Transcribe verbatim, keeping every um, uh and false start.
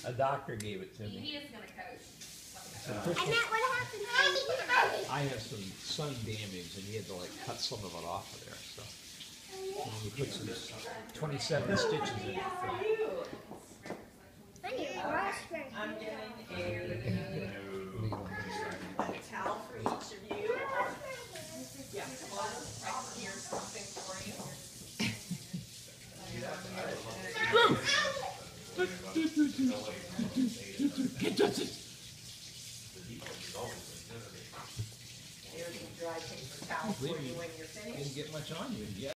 A doctor gave it to me. He is gonna coach. And that what happened to me. I have some sun damage, and he had to like cut some of it off of there. So and he put some twenty-seven stitches in it. I need a brush right I'm here. getting a towel for each of you. Yeah, well, right here's something for you. Here's a dry paper towel for you when you're finished. Didn't get much on you. Yeah.